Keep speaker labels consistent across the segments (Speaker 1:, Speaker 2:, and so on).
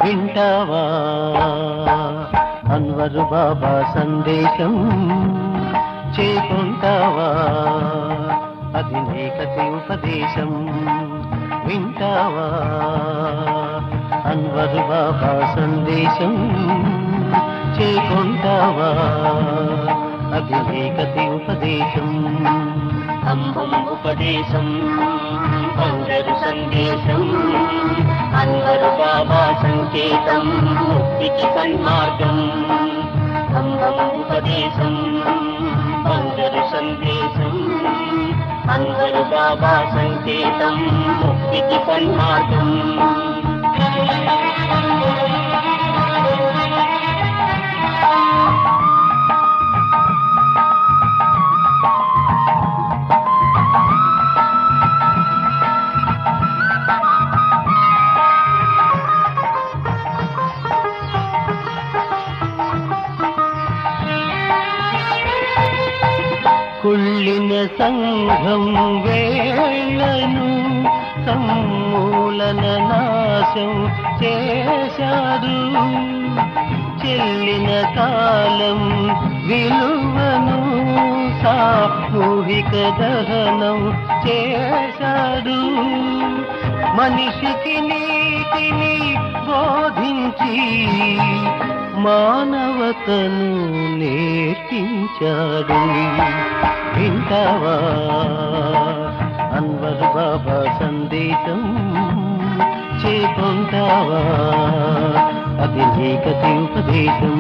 Speaker 1: వింటావా అన్వరు బాబా సందేశం చేకుంటావా అధినేకతి ఉపదేశం వింటావా అన్వరు బాబా సందేశం చేకుంటావా అధినేకతి ఉపదేశం
Speaker 2: అంబం ఉపదేశం బంగారు సందేశం అన్వరు బాబా సంకేతం ముక్తికి సన్మార్గం అంబం ఉపదేశం బంగారు సందేశం అన్వరు బాబా సంకేతం ముక్తికి సన్మార్గం
Speaker 1: కుళ్ళిన సంఘం వేళను సమూలన నాశం చేశాడు చెల్లిన కాలం విలువను సామూహిక దహనం చేశాడు మనిషికి నీతిని బోధించి మానవతను నేర్పించాడు వింటావా అన్వర్ బాబా సందేశం చేకుంటావా అధినేకతి ఉపదేశం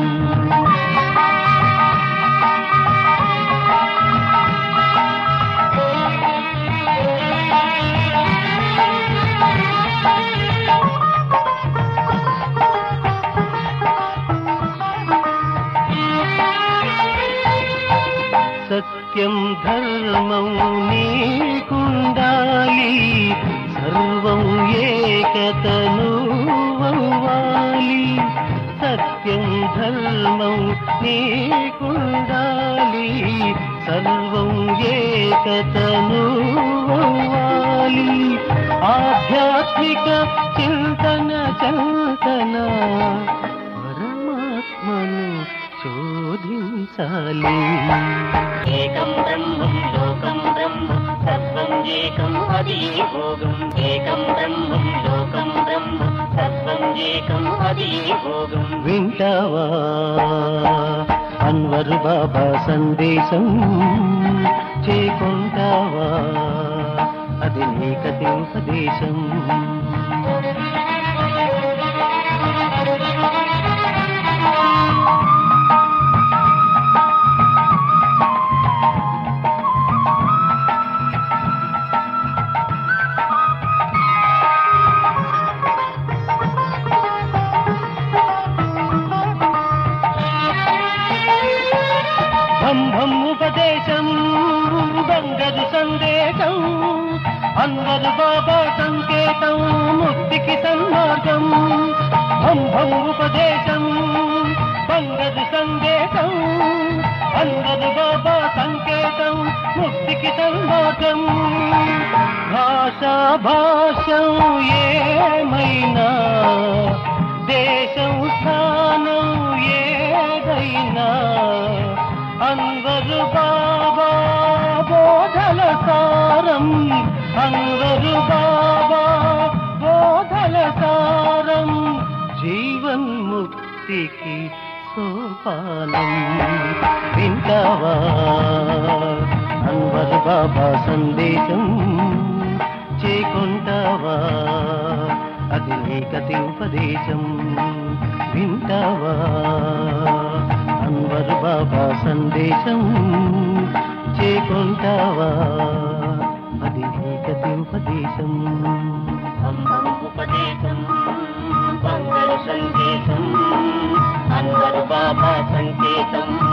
Speaker 1: సత్యం ధర్మం నీకుండాలి సర్వం ఏకతను అవ్వాలి సత్యం ధర్మం నీకుండాలి సర్వం ఏకతను అవ్వాలి ఆధ్యాత్మిక చింతన చంతన పరమాత్మను శోధించాలి
Speaker 2: ఏకం బ్రహ్మం లోకం బ్రహ్మ సర్వం ఏకం అది భోగం ఏకం బ్రహ్మం లోకం బ్రహ్మ సర్వం ఏకం అది భోగం
Speaker 1: వింటావా అన్వరు బాబా సందేశం చేకుంటావా అధినేకతి ఉపదేశం బ్రహ్మం ఉపదేశం బంగారు సందేశం అన్వరు బాబా సంకేతం ముక్తికి సన్మార్గం బ్రహ్మం ఉపదేశం బంగారు సందేశం అన్వరు బాబా సంకేతం ముక్తికి సన్మార్గం భాషా భాషం ఏమైనా దేశం స్థానం ఏదైనా అన్వరు బాబా బోధల సారం అన్వరు బాబా బోధల సారం జీవన్ముక్తికి సోపానం వింటావా అన్వరు బాబా సందేశం చేకుంటావా అధినేకతి ఉపదేశం వింటావా అన్వరు బాబా సందేశం చేకుంటావా అధినేకతి ఉపదేశం
Speaker 2: అంబం ఉపదేశం బంగారు సందేశం అన్వరు బాబా సంకేతం